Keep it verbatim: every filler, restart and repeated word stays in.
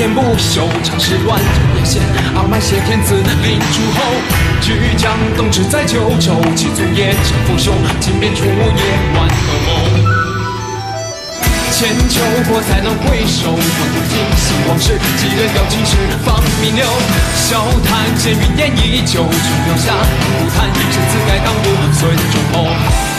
言不休，常使乱阵眼线，傲慢挟天子令诸侯。巨将东至在九州，其祖也乘风雄，尽变出夜晚噩梦。千秋国才能回首，望不尽兴往事，几人调青史放名流。笑谈闲云烟依旧，琼瑶下不谈，生死该当不随众谋。